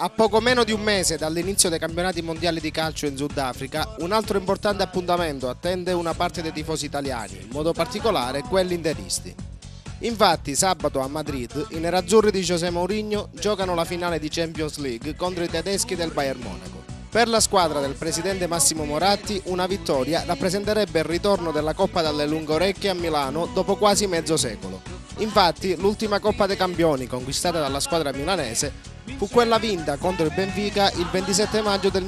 A poco meno di un mese dall'inizio dei campionati mondiali di calcio in Sudafrica, un altro importante appuntamento attende una parte dei tifosi italiani, in modo particolare quelli interisti. Infatti, sabato a Madrid, i nerazzurri di José Mourinho giocano la finale di Champions League contro i tedeschi del Bayern Monaco. Per la squadra del presidente Massimo Moratti, una vittoria rappresenterebbe il ritorno della Coppa dalle lunghe orecchie a Milano dopo quasi mezzo secolo. Infatti, l'ultima Coppa dei Campioni conquistata dalla squadra milanese fu quella vinta contro il Benfica il 27 maggio del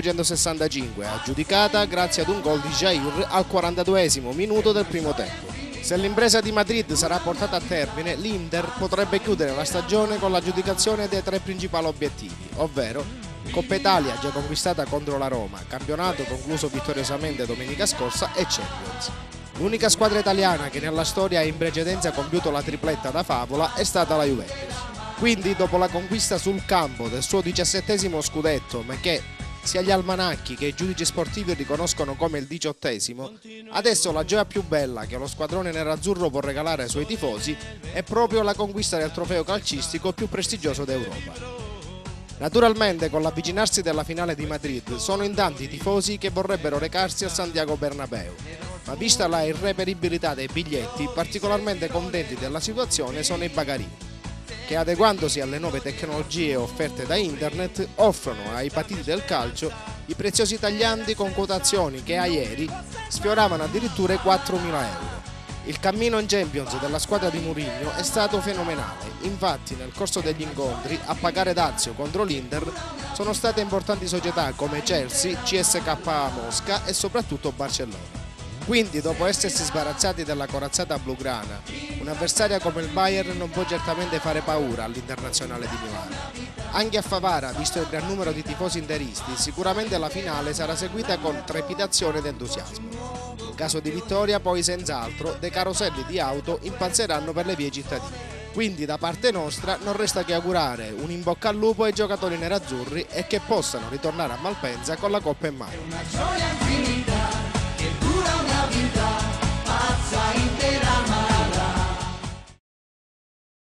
1965, aggiudicata grazie ad un gol di Jair al 42esimo minuto del primo tempo. Se l'impresa di Madrid sarà portata a termine, l'Inter potrebbe chiudere la stagione con l'aggiudicazione dei tre principali obiettivi, ovvero Coppa Italia già conquistata contro la Roma, campionato concluso vittoriosamente domenica scorsa e Champions. L'unica squadra italiana che nella storia ha in precedenza compiuto la tripletta da favola è stata la Juventus. Quindi, dopo la conquista sul campo del suo 17° scudetto, ma che sia gli almanacchi che i giudici sportivi riconoscono come il 18°, adesso la gioia più bella che lo squadrone nerazzurro può regalare ai suoi tifosi è proprio la conquista del trofeo calcistico più prestigioso d'Europa. Naturalmente, con l'avvicinarsi della finale di Madrid, sono in tanti i tifosi che vorrebbero recarsi al Santiago Bernabéu, ma vista la irreperibilità dei biglietti, particolarmente contenti della situazione sono i bagarini, che adeguandosi alle nuove tecnologie offerte da internet offrono ai patiti del calcio i preziosi tagliandi con quotazioni che a ieri sfioravano addirittura i 4.000 euro. Il cammino in Champions della squadra di Mourinho è stato fenomenale, infatti nel corso degli incontri a pagare dazio contro l'Inter sono state importanti società come Chelsea, CSKA Mosca e soprattutto Barcellona. Quindi, dopo essersi sbarazzati della corazzata blugrana, un'avversaria come il Bayern non può certamente fare paura all'Internazionale di Milano. Anche a Favara, visto il gran numero di tifosi interisti, sicuramente la finale sarà seguita con trepidazione ed entusiasmo. In caso di vittoria, poi senz'altro, dei caroselli di auto impalzeranno per le vie cittadine. Quindi, da parte nostra, non resta che augurare un in bocca al lupo ai giocatori nerazzurri e che possano ritornare a Malpensa con la Coppa in mano.